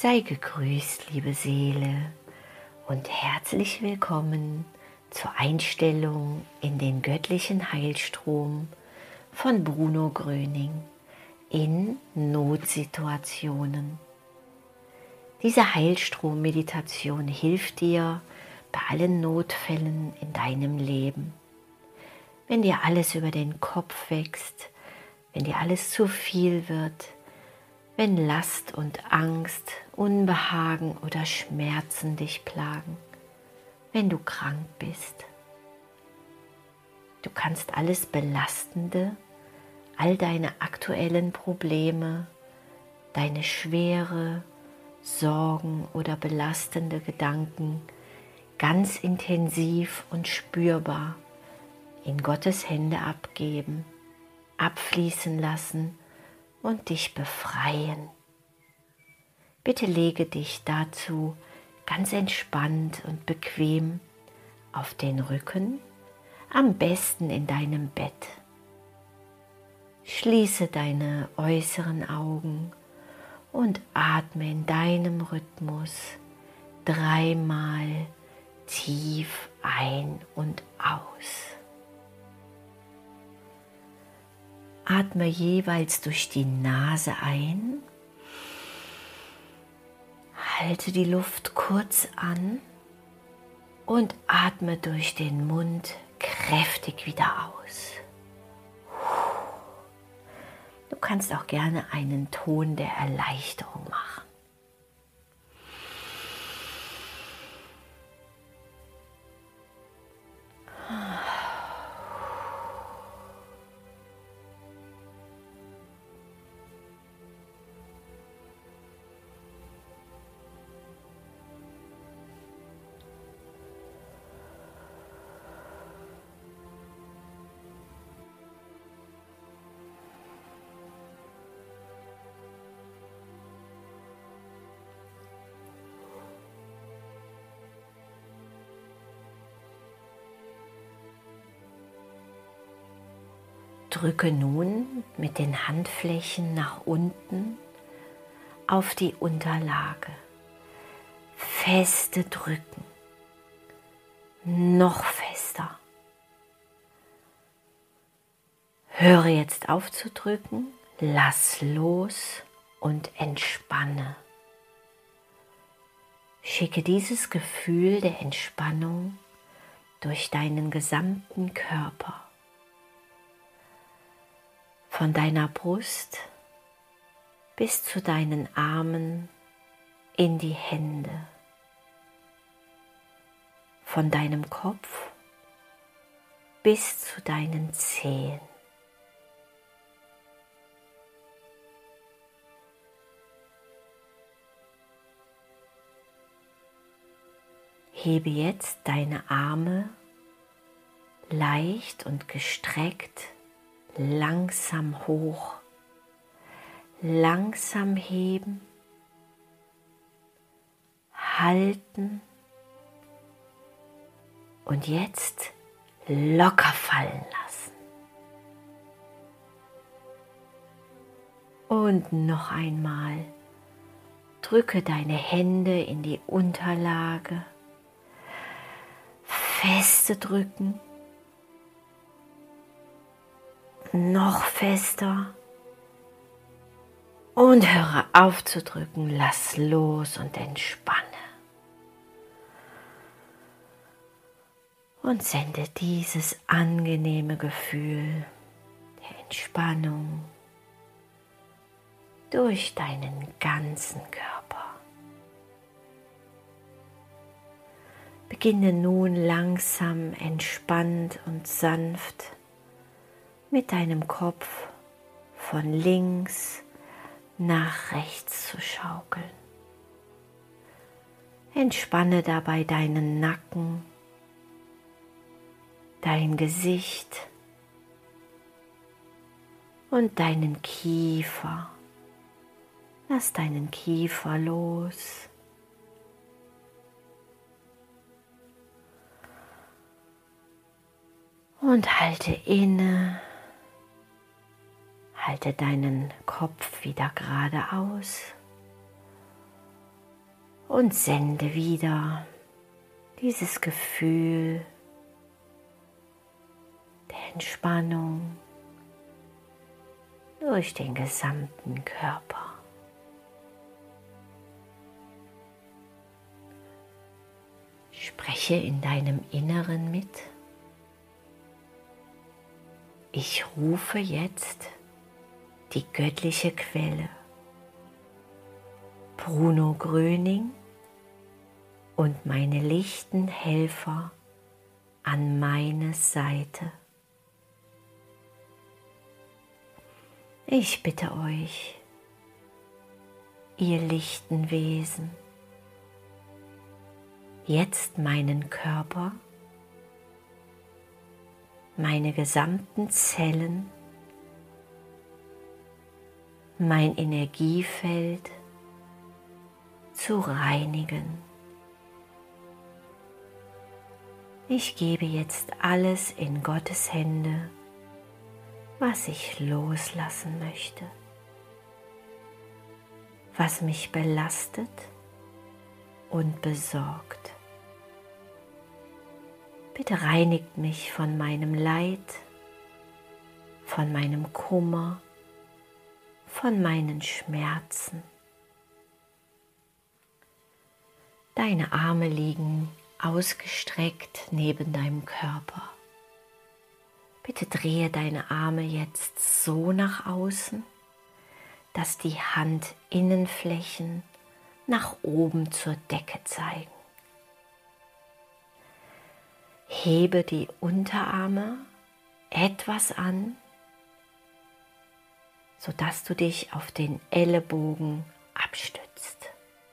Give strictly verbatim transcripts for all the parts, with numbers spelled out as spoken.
Sei gegrüßt, liebe Seele, und herzlich willkommen zur Einstellung in den göttlichen Heilstrom von Bruno Gröning in Notsituationen. Diese Heilstrom-Meditation hilft dir bei allen Notfällen in deinem Leben. Wenn dir alles über den Kopf wächst, wenn dir alles zu viel wird, wenn Last und Angst, Unbehagen oder Schmerzen dich plagen, wenn du krank bist. Du kannst alles Belastende, all deine aktuellen Probleme, deine schwere, Sorgen oder belastende Gedanken ganz intensiv und spürbar in Gottes Hände abgeben, abfließen lassen und dich befreien. Bitte lege dich dazu ganz entspannt und bequem auf den Rücken, am besten in deinem Bett. Schließe deine äußeren Augen und atme in deinem Rhythmus dreimal tief ein und aus. Atme jeweils durch die Nase ein, halte die Luft kurz an und atme durch den Mund kräftig wieder aus. Du kannst auch gerne einen Ton der Erleichterung machen. Drücke nun mit den Handflächen nach unten auf die Unterlage. Feste drücken. Noch fester. Höre jetzt auf zu drücken, lass los und entspanne. Schicke dieses Gefühl der Entspannung durch deinen gesamten Körper. Von deiner Brust bis zu deinen Armen in die Hände. Von deinem Kopf bis zu deinen Zehen. Hebe jetzt deine Arme leicht und gestreckt langsam hoch, langsam heben, halten und jetzt locker fallen lassen. Und noch einmal, drücke deine Hände in die Unterlage, feste drücken, noch fester und höre auf zu drücken, lass los und entspanne. Und sende dieses angenehme Gefühl der Entspannung durch deinen ganzen Körper. Beginne nun langsam, entspannt und sanft mit deinem Kopf von links nach rechts zu schaukeln. Entspanne dabei deinen Nacken, dein Gesicht und deinen Kiefer. Lass deinen Kiefer los. Und halte inne. Halte deinen Kopf wieder geradeaus und sende wieder dieses Gefühl der Entspannung durch den gesamten Körper. Spreche in deinem Inneren mit. Ich rufe jetzt die göttliche Quelle, Bruno Gröning und meine lichten Helfer an meine Seite. Ich bitte euch, ihr lichten Wesen, jetzt meinen Körper, meine gesamten Zellen, mein Energiefeld zu reinigen. Ich gebe jetzt alles in Gottes Hände, was ich loslassen möchte, was mich belastet und besorgt. Bitte reinigt mich von meinem Leid, von meinem Kummer, von meinen Schmerzen. Deine Arme liegen ausgestreckt neben deinem Körper. Bitte drehe deine Arme jetzt so nach außen, dass die Handinnenflächen nach oben zur Decke zeigen. Hebe die Unterarme etwas an, sodass du dich auf den Ellenbogen abstützt.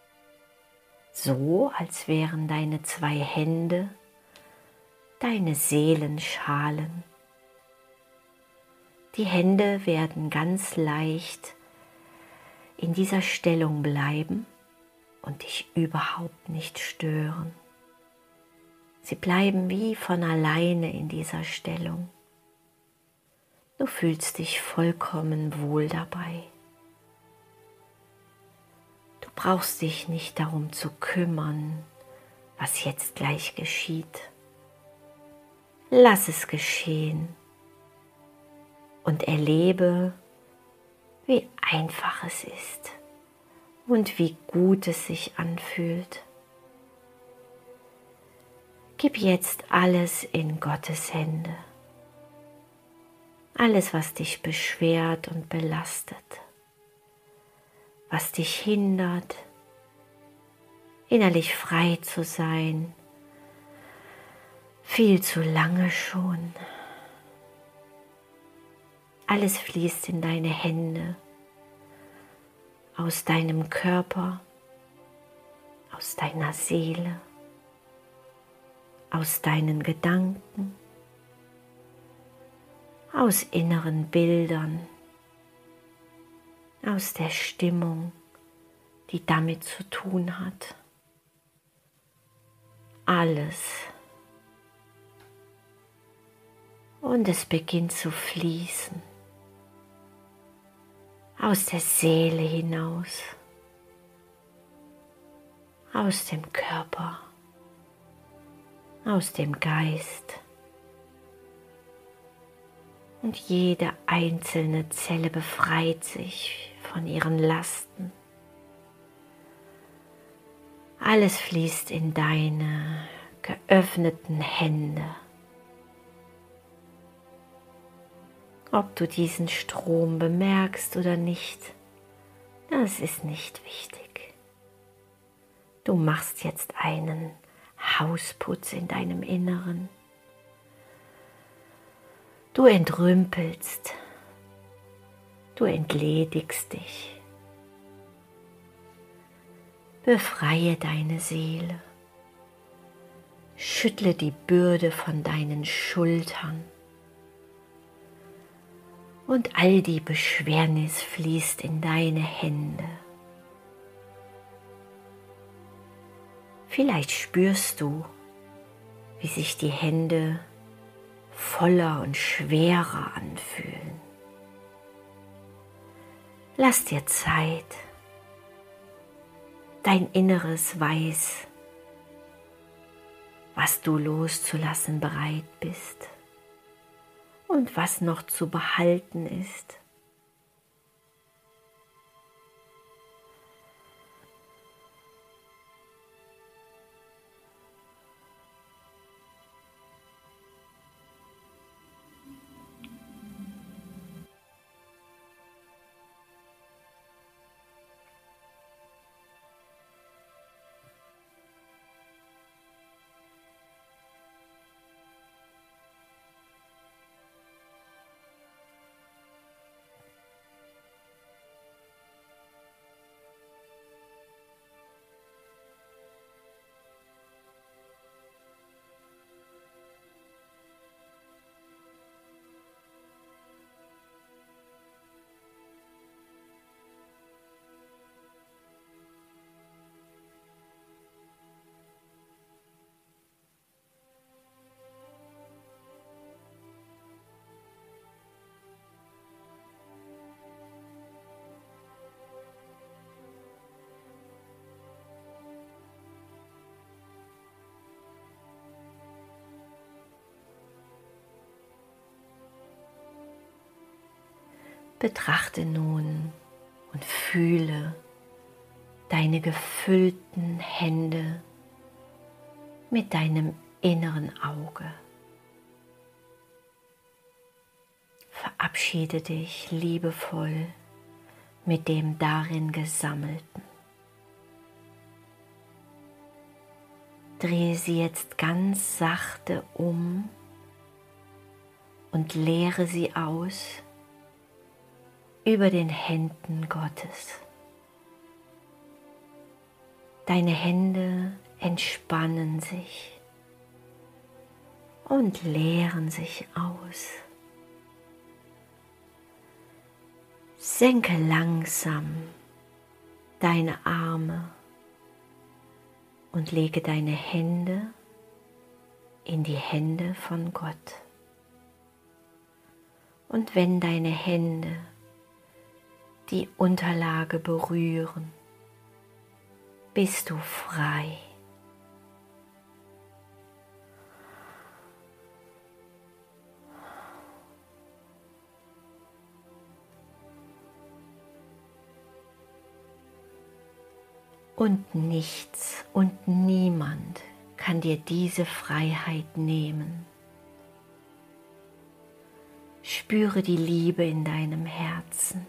So, als wären deine zwei Hände deine Seelenschalen. Die Hände werden ganz leicht in dieser Stellung bleiben und dich überhaupt nicht stören. Sie bleiben wie von alleine in dieser Stellung. Du fühlst dich vollkommen wohl dabei. Du brauchst dich nicht darum zu kümmern, was jetzt gleich geschieht. Lass es geschehen und erlebe, wie einfach es ist und wie gut es sich anfühlt. Gib jetzt alles in Gottes Hände. Alles, was dich beschwert und belastet, was dich hindert, innerlich frei zu sein, viel zu lange schon. Alles fließt in deine Hände, aus deinem Körper, aus deiner Seele, aus deinen Gedanken, aus inneren Bildern, aus der Stimmung, die damit zu tun hat. Alles. Und es beginnt zu fließen, aus der Seele hinaus, aus dem Körper, aus dem Geist. Und jede einzelne Zelle befreit sich von ihren Lasten. Alles fließt in deine geöffneten Hände. Ob du diesen Strom bemerkst oder nicht, das ist nicht wichtig. Du machst jetzt einen Hausputz in deinem Inneren. Du entrümpelst, du entledigst dich. Befreie deine Seele. Schüttle die Bürde von deinen Schultern. Und all die Beschwernis fließt in deine Hände. Vielleicht spürst du, wie sich die Hände voller und schwerer anfühlen. Lass dir Zeit. Dein Inneres weiß, was du loszulassen bereit bist und was noch zu behalten ist. Betrachte nun und fühle deine gefüllten Hände mit deinem inneren Auge. Verabschiede dich liebevoll mit dem darin Gesammelten. Drehe sie jetzt ganz sachte um und leere sie aus über den Händen Gottes. Deine Hände entspannen sich und leeren sich aus. Senke langsam deine Arme und lege deine Hände in die Hände von Gott. Und wenn deine Hände die Unterlage berühren, bist du frei. Und nichts und niemand kann dir diese Freiheit nehmen. Spüre die Liebe in deinem Herzen.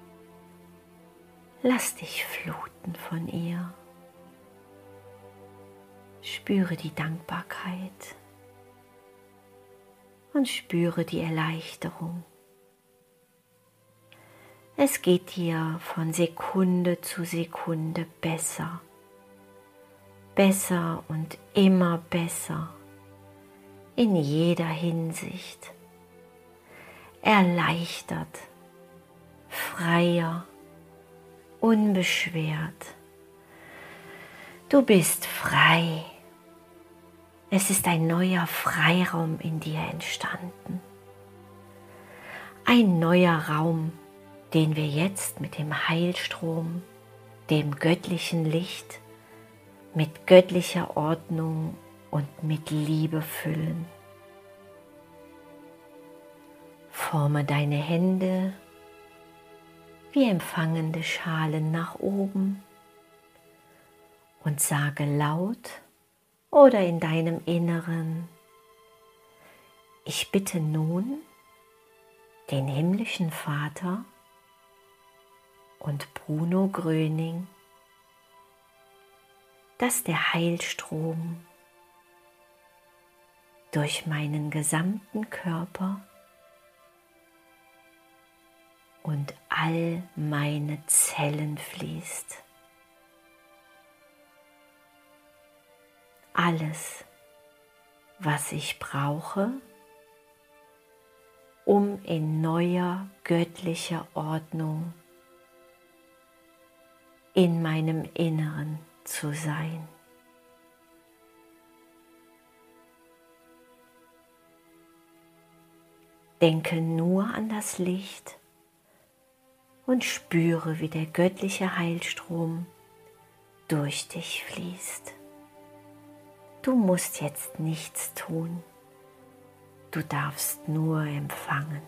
Lass dich fluten von ihr. Spüre die Dankbarkeit und spüre die Erleichterung. Es geht dir von Sekunde zu Sekunde besser, besser und immer besser in jeder Hinsicht, erleichtert, freier, unbeschwert. Du bist frei. Es ist ein neuer Freiraum in dir entstanden. Ein neuer Raum, den wir jetzt mit dem Heilstrom, dem göttlichen Licht, mit göttlicher Ordnung und mit Liebe füllen. Forme deine Hände wie empfangende Schalen nach oben und sage laut oder in deinem Inneren: Ich bitte nun den himmlischen Vater und Bruno Gröning, dass der Heilstrom durch meinen gesamten Körper und all meine Zellen fließt. Alles, was ich brauche, um in neuer göttlicher Ordnung in meinem Inneren zu sein. Denke nur an das Licht und spüre, wie der göttliche Heilstrom durch dich fließt. Du musst jetzt nichts tun, du darfst nur empfangen.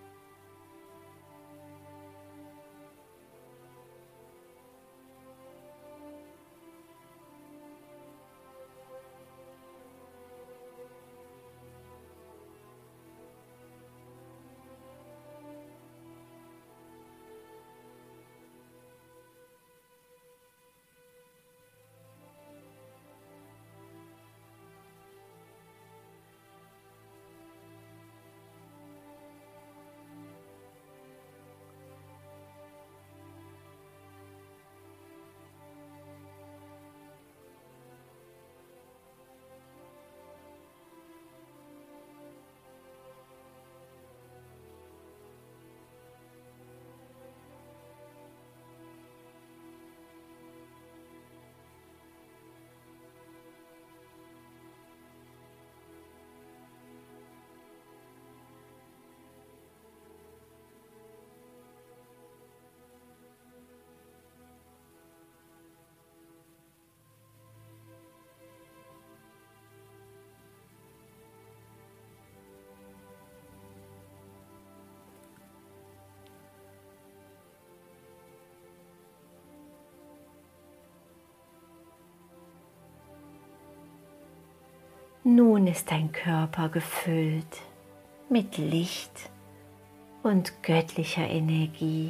Nun ist dein Körper gefüllt mit Licht und göttlicher Energie.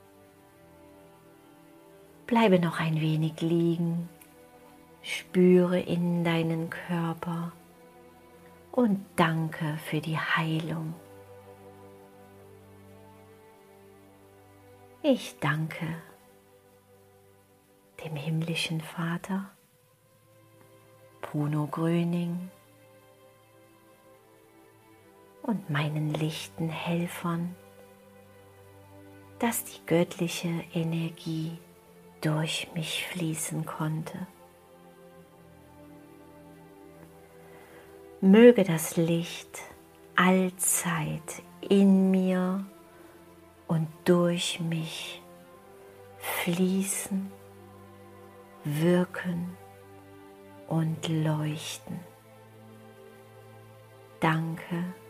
Bleibe noch ein wenig liegen, spüre in deinen Körper und danke für die Heilung. Ich danke dem himmlischen Vater, Bruno Gröning, und meinen lichten Helfern, dass die göttliche Energie durch mich fließen konnte. Möge das Licht allzeit in mir und durch mich fließen, wirken und leuchten. Danke.